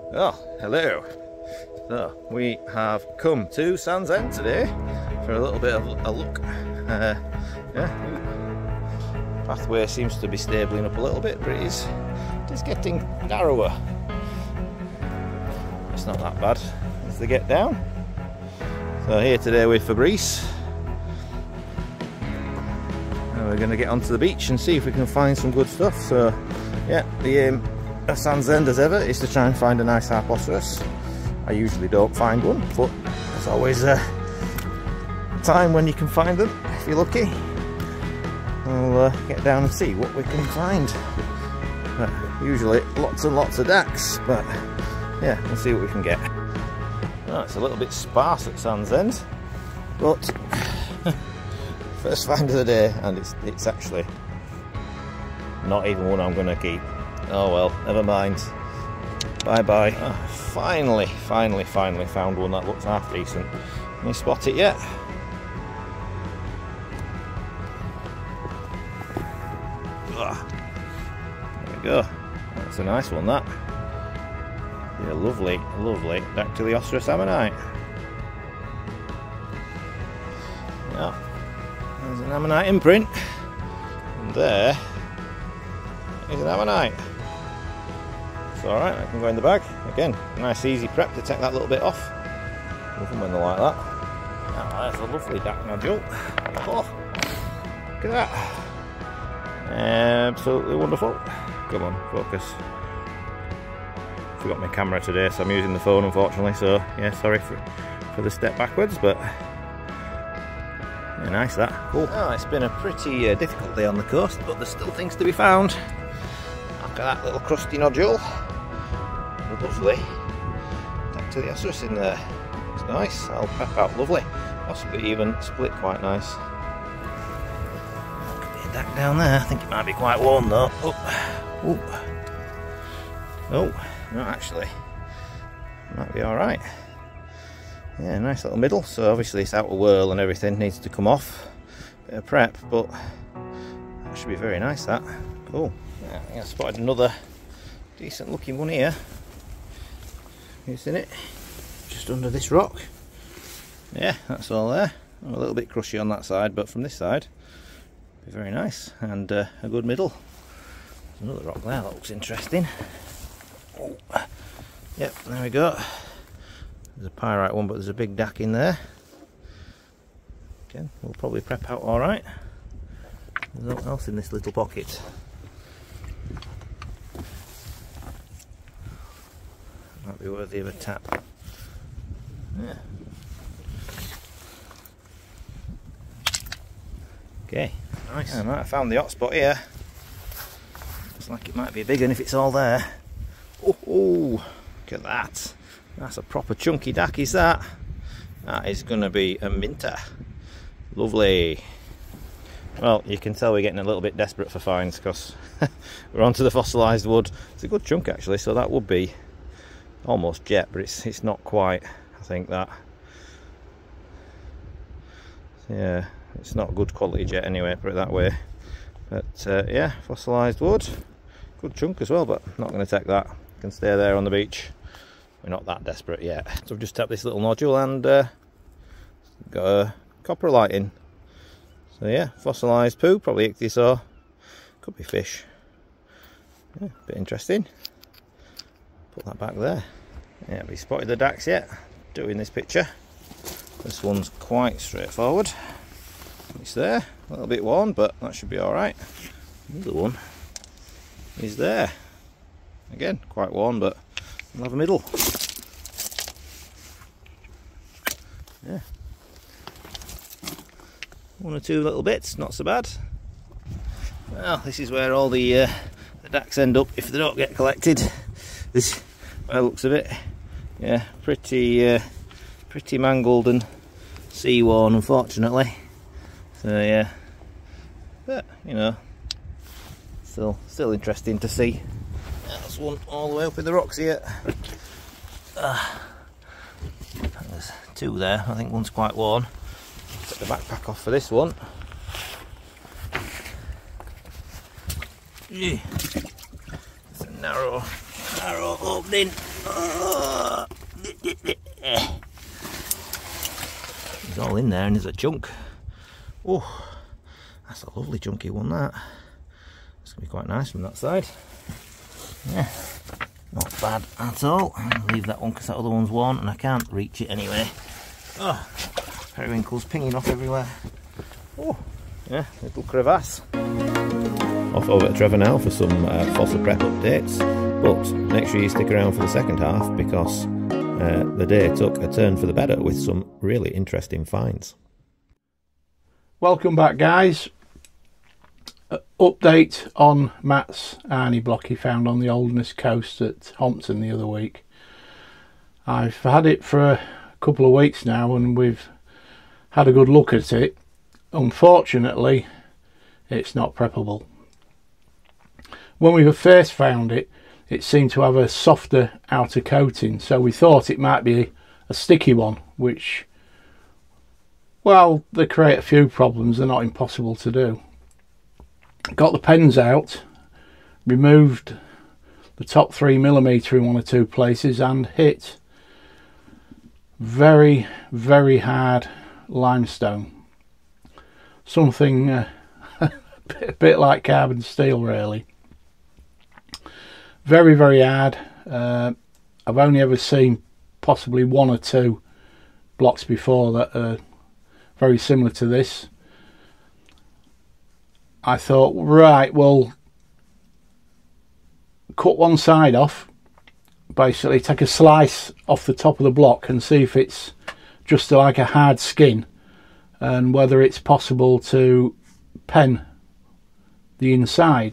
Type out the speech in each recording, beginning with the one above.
Oh, hello. So, we have come to Sandsend today for a little bit of a look. Pathway seems to be stabling up a little bit, but it is getting narrower. It's not that bad as they get down. So here today with Fabrice. And we're going to get onto the beach and see if we can find some good stuff. So yeah, the aim of Sandsend as ever is to try and find a nice harpoceros. I usually don't find one, but there's always a time when you can find them if you're lucky. We'll get down and see what we can find. Usually lots and lots of dacks, but yeah, we'll see what we can get. Oh, it's a little bit sparse at Sandsend, but first find of the day, and it's actually not even one I'm going to keep. Oh well, never mind. Bye bye. Oh, finally found one that looks half decent. Can you spot it yet? There we go. That's a nice one, that. Yeah, lovely Dactylioceras ammonite. Yeah, there's an ammonite imprint, and there is an ammonite. It's alright, I can go in the bag. Again, nice easy prep to take that little bit off. Love them when they're like that. Oh, there's a lovely dac nodule. Oh, look at that. Absolutely wonderful. Come on, focus. Forgot my camera today, so I'm using the phone unfortunately, so yeah, sorry for the step backwards, but yeah, nice that. Cool. Oh, it's been a pretty difficult day on the coast, but there's still things to be found. Look at that little crusty nodule. Lovely. Dactylioceras in there. It's nice. That'll pep out lovely. Possibly even split quite nice. Could be a dac down there. I think it might be quite warm though. Oh, no, actually, might be alright. Yeah, nice little middle. So obviously this outer whirl and everything needs to come off. Bit of prep, but that should be very nice, that. Cool. Yeah, I think I spotted another decent looking one here. You seen it? Just under this rock. Yeah, that's all there. A little bit crushy on that side, but from this side, be very nice. And a good middle. There's another rock there that looks interesting. Oh. Yep, there we go. There's a pyrite one, but there's a big dac in there. Again, we'll probably prep out alright. There's nothing else in this little pocket. Might be worthy of a tap. Yeah. Okay, nice. I might have found the hot spot here. Looks like it might be a big one if it's all there. Oh, look at that. That's a proper chunky dac, is that? That is going to be a minter. Lovely. Well, you can tell we're getting a little bit desperate for finds because we're onto the fossilised wood. It's a good chunk actually, so that would be almost jet, but it's not quite, I think, that. Yeah, it's not good quality jet anyway, put it that way. But yeah, fossilised wood. Good chunk as well, but I'm not going to take that. Can stay there on the beach. We're not that desperate yet. So I've just tapped this little nodule and got a coprolite in. So yeah, fossilised poo, probably ichthyosaur. Could be fish. Yeah, bit interesting. Put that back there. Yeah, we spotted the dacs yet. Doing this picture. This one's quite straightforward. It's there, a little bit worn, but that should be alright. Another one is there. Again, quite worn, but we'll have a middle. Yeah. One or two little bits, not so bad. Well, this is where all the dacs end up if they don't get collected. This, by the looks of it, yeah, pretty mangled and sea worn, unfortunately. So yeah, but you know, still interesting to see. That's one all the way up in the rocks here. There's two there. I think one's quite worn. Take the backpack off for this one. It's a narrow opening. It's all in there and there's a chunk. Oh, that's a lovely chunky one, that. It's going to be quite nice from that side. Yeah, not bad at all. I'll leave that one because that other one's worn and I can't reach it anyway. Oh, periwinkles pinging off everywhere. Oh, yeah, little crevasse. Off over to Trevor now for some fossil prep updates, but make sure you stick around for the second half because the day took a turn for the better with some really interesting finds. Welcome back, guys. Update on Matt's Arnie block he found on the Oldness coast at Hompton the other week. I've had it for a couple of weeks now and we've had a good look at it. Unfortunately, it's not preppable. When we first found it, it seemed to have a softer outer coating, so we thought it might be a sticky one, which, well, they create a few problems. They're not impossible to do. Got the pens out, removed the top 3mm in one or two places and hit very, very hard limestone. Something a bit like carbon steel, really. Very, very hard. I've only ever seen possibly one or two blocks before that are very similar to this. I thought, right, well, cut one side off, basically take a slice off the top of the block and see if it's just like a hard skin and whether it's possible to pen the inside.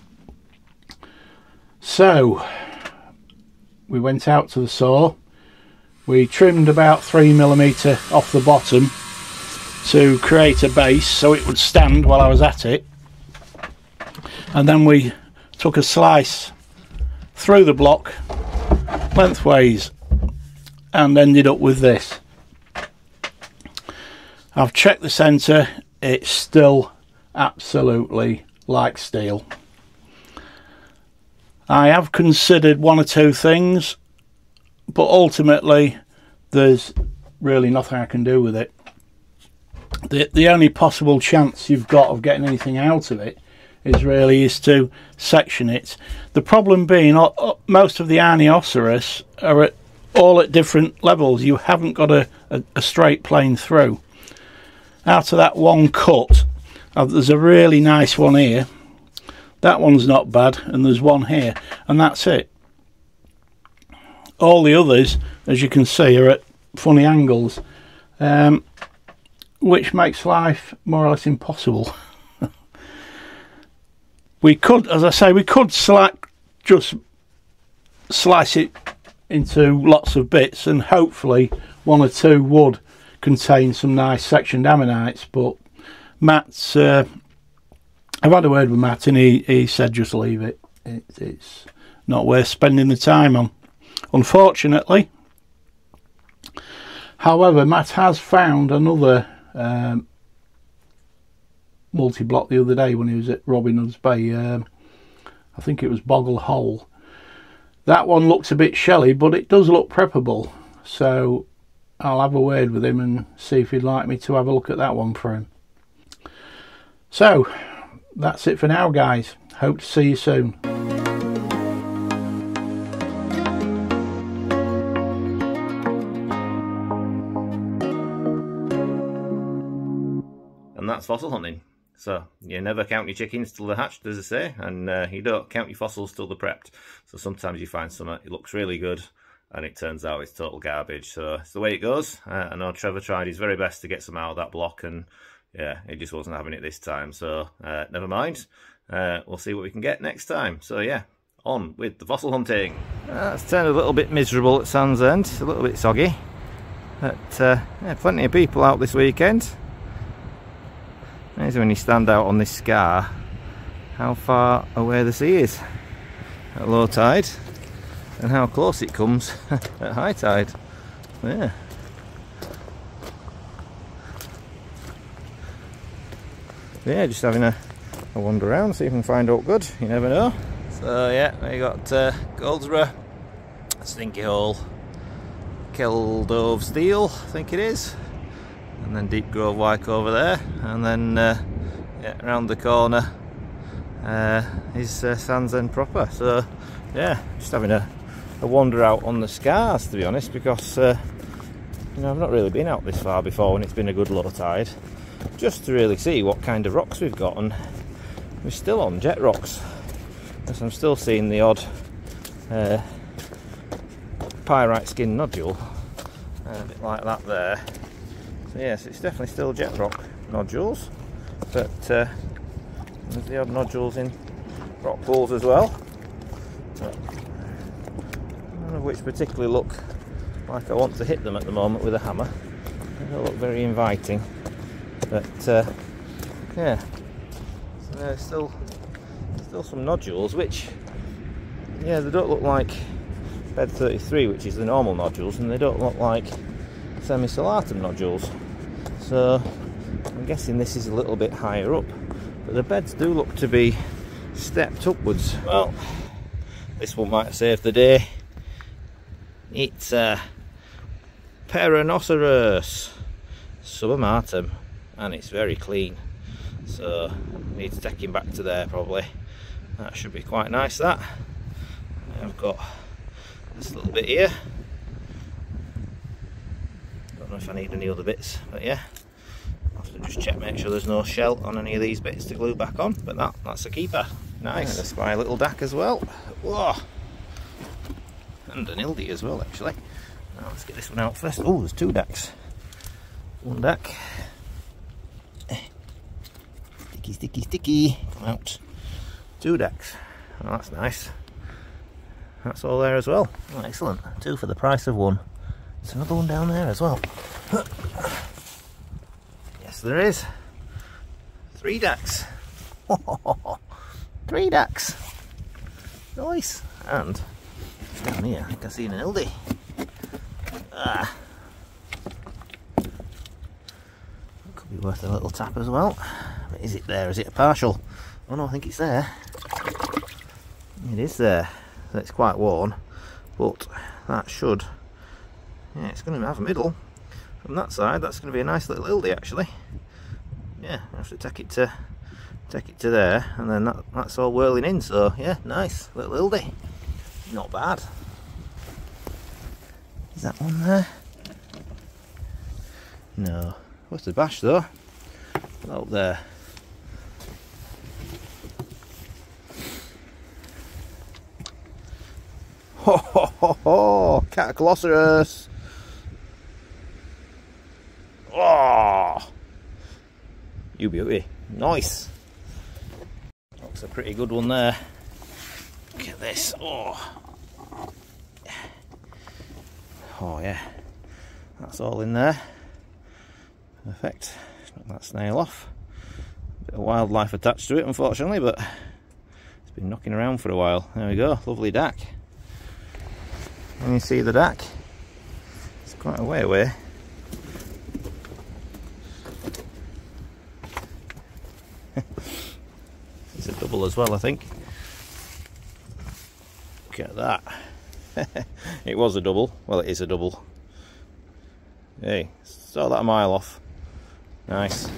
So we went out to the saw, we trimmed about 3mm off the bottom to create a base so it would stand while I was at it, and then we took a slice through the block lengthways and ended up with this. I've checked the centre, it's still absolutely like steel. I have considered one or two things, but ultimately there's really nothing I can do with it. The only possible chance you've got of getting anything out of it is to section it. The problem being most of the Arnioceras are all at different levels. You haven't got a straight plane through. Out of that one cut, there's a really nice one here. That one's not bad, and there's one here, and that's it. All the others, as you can see, are at funny angles, which makes life more or less impossible. We could, as I say, we could just slice it into lots of bits, and hopefully one or two would contain some nice sectioned ammonites, but Matt's... I've had a word with Matt and he said just leave it. It's not worth spending the time on, unfortunately. However, Matt has found another multi-block the other day when he was at Robin Hood's Bay. I think it was Boggle Hole. That one looks a bit shelly, but it does look preppable. So I'll have a word with him and see if he'd like me to have a look at that one for him. So that's it for now, guys. Hope to see you soon. And that's fossil hunting. So you never count your chickens till they're hatched, as I say, and you don't count your fossils till they're prepped. So sometimes you find something, it looks really good, and it turns out it's total garbage. So it's the way it goes. I know Trevor tried his very best to get some out of that block, and yeah, he just wasn't having it this time. So never mind. We'll see what we can get next time. So yeah, on with the fossil hunting. It's turned a little bit miserable at Sandsend, a little bit soggy. But yeah, plenty of people out this weekend. Amazing when you stand out on this scar how far away the sea is at low tide and how close it comes at high tide. Yeah. Yeah, just having a wander around, see if we can find out good. You never know. So yeah, we got Goldsborough Stinky Hole, Keldove Steel, I think it is, and then Deep Grove Wyke over there, and then yeah, around the corner is Sandsend proper. So yeah, just having a wander out on the scars, to be honest, because you know, I've not really been out this far before when it's been a good low tide, just to really see what kind of rocks we've got. And we're still on jet rocks, because I'm still seeing the odd pyrite skin nodule, a bit like that there. So yes, it's definitely still jet rock nodules, but there's the odd nodules in rock pools as well, none of which particularly look like I want to hit them at the moment with a hammer. They don't look very inviting, but yeah, so there's still some nodules, which, yeah, they don't look like bed 33, which is the normal nodules, and they don't look like semicellatum nodules, so I'm guessing this is a little bit higher up, but the beds do look to be stepped upwards. Well, this one might have saved the day. It's Perrhinoceros submatum, and it's very clean, so I need to take him back to there probably. That should be quite nice, that. I've got this little bit here. Don't know if I need any other bits, but yeah, I'll have to just check, make sure there's no shell on any of these bits to glue back on, but that's a keeper. Nice. Yeah, I spy a little dac as well. Whoa. And an ildy as well, actually. Now let's get this one out first. Oh, there's two dacs. One dac. Sticky, sticky, sticky. Come out. Two dacs. Oh, that's nice. That's all there as well. Oh, excellent. Two for the price of one. There's another one down there as well. Yes, there is. Three dacs. Three dacs. Nice. And down here, I think I've seen an ildy. Could be worth a little tap as well. But is it there? Is it a partial? Oh no, I think it's there. It is there. So it's quite worn, but that should, yeah, it's going to have a middle from that side. That's going to be a nice little ildy, actually. Yeah, I have to take it to there, and then that's all whirling in. So yeah, nice little ildy. Not bad. Is that one there? No. What's the bash though? Up there. Ho ho ho ho! Cataclossaurus! Oh! You beauty. Nice! Looks a pretty good one there. Look at this. Oh! Oh yeah. That's all in there. Perfect. Knock that snail off. Bit of wildlife attached to it, unfortunately, but it's been knocking around for a while. There we go. Lovely dac. And you see the dac, it's quite a way away. It's a double as well, I think. Look at that. It was a double. Well, it is a double. Hey, saw that a mile off. Nice.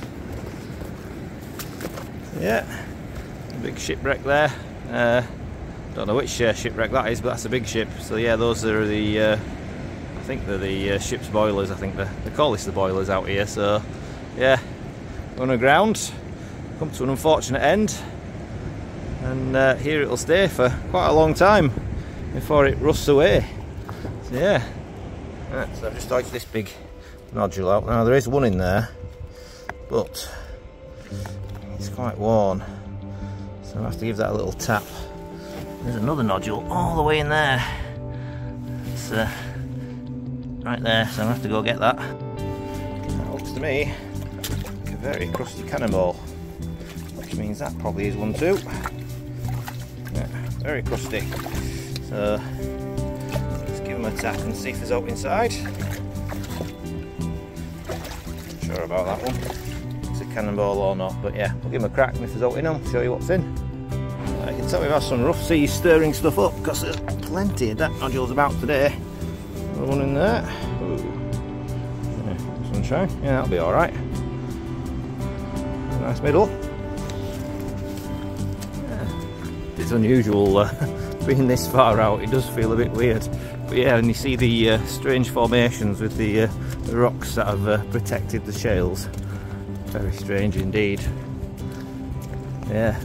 Yeah, a big shipwreck there. Don't know which shipwreck that is, but that's a big ship. So yeah, those are the I think they're the ship's boilers. I think they call this the boilers out here. So yeah, going aground, come to an unfortunate end, and here it'll stay for quite a long time before it rusts away. So yeah, right, so I've just dodged this big nodule out. Now there is one in there, but it's quite worn, so I have to give that a little tap. There's another nodule all the way in there. It's right there, so I'm gonna have to go get that. That looks to me like a very crusty cannonball, which means that probably is one too. Yeah, very crusty. So let's give him a tap and see if there's out inside. Not sure about that one. It's a cannonball or not, but yeah, we'll give him a crack, and if there's out in, I'll show you what's in. I can tell we've had some rough seas stirring stuff up, because there's plenty of DAC nodules about today. One in there. Ooh. Yeah, sunshine. Yeah, that'll be alright. Nice middle. Yeah. It's unusual being this far out, it does feel a bit weird. But yeah, and you see the strange formations with the rocks that have protected the shales. Very strange indeed. Yeah.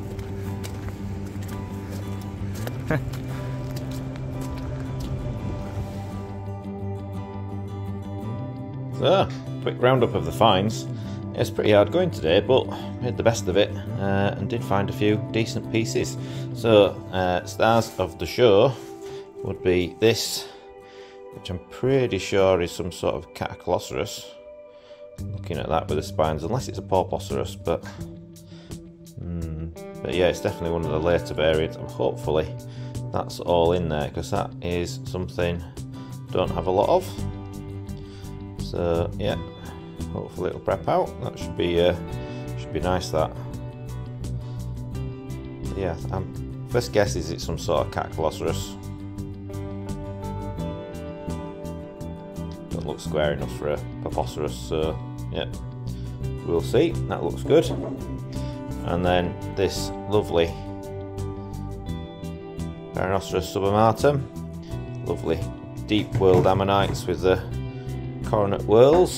So, quick roundup of the finds. It's pretty hard going today, but made the best of it and did find a few decent pieces. So, stars of the show would be this, which I'm pretty sure is some sort of Cataclossurus. Looking at that with the spines, unless it's a Porposaurus, but yeah, it's definitely one of the later variants. And hopefully that's all in there, because that is something I don't have a lot of. So yeah, hopefully it'll prep out. That should be nice. That. So yeah, first guess is it's some sort of Cataclossurus. Don't look square enough for a Porposaurus, so yeah, we'll see. That looks good. And then this lovely Paranoceros subamatum, lovely deep whorled ammonites with the coronet whorls.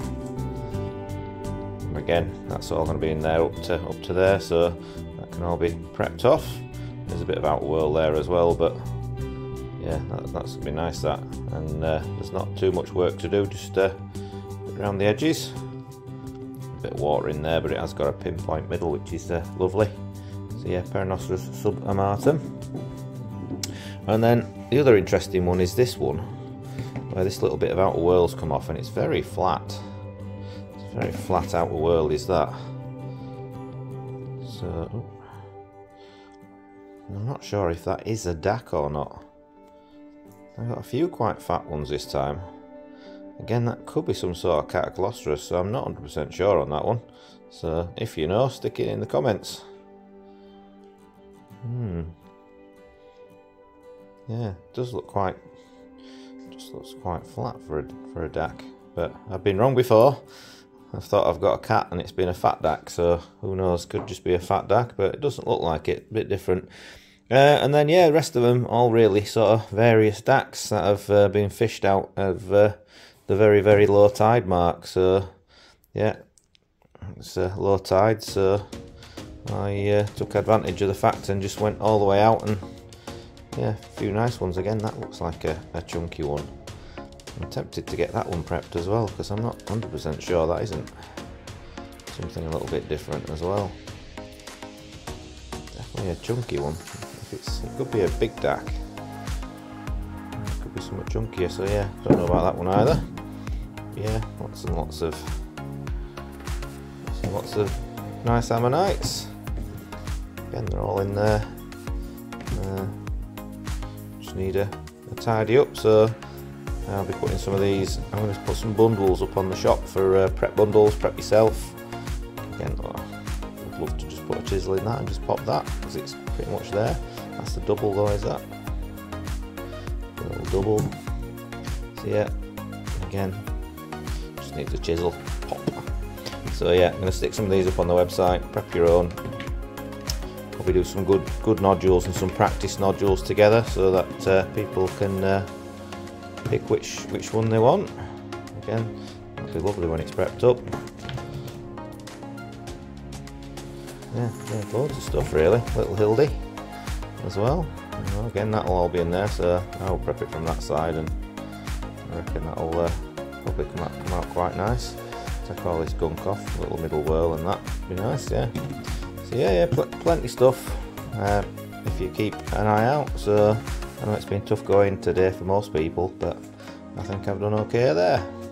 And again, that's all going to be in there up to there, so that can all be prepped off. There's a bit of outwhirl there as well, but yeah, that's going to be nice, that. And there's not too much work to do, just around the edges. A bit of water in there, but it has got a pinpoint middle, which is lovely. So yeah, Paranoceros subamatum. And then the other interesting one is this one, where this little bit of outer whorls come off, and it's very flat. It's a very flat outer whorl is that. So I'm not sure if that is a DAC or not. I've got a few quite fat ones this time. Again, that could be some sort of Cataclossurus, so I'm not 100% sure on that one. So if you know, stick it in the comments. Yeah, it does look quite, just looks quite flat for a DAC, but I've been wrong before. I've thought I've got a cat and it's been a fat DAC, so who knows, could just be a fat DAC, but it doesn't look like it, a bit different. And then yeah, the rest of them all really sort of various DACs that have been fished out of the very, very low tide mark. So yeah, it's low tide, so I took advantage of the fact and just went all the way out, and yeah, a few nice ones. Again, that looks like a chunky one. I'm tempted to get that one prepped as well, because I'm not 100% sure that isn't something a little bit different as well. Definitely a chunky one. It could be a big DAC. It could be somewhat chunkier, so yeah, don't know about that one either. Yeah, lots and lots of nice ammonites. Again, they're all in there. Just need a tidy up, so I'll be putting some of these. I'm going to put some bundles up on the shop for prep bundles, prep yourself. Again, I'd love to just put a chisel in that and just pop that, because it's pretty much there. That's the double though, is that? A little double. So yeah, again, just needs a chisel. Pop. So yeah, I'm going to stick some of these up on the website, prep your own. Probably do some good nodules and some practice nodules together, so that people can pick which one they want. Again, that'll be lovely when it's prepped up. Yeah, loads of stuff really. Little Hildy as well. Again, that'll all be in there, so I'll prep it from that side, and I reckon that'll probably come out quite nice. Take all this gunk off, little middle whorl and that, be nice, yeah. So yeah, plenty stuff if you keep an eye out. So I know it's been tough going today for most people, but I think I've done okay there.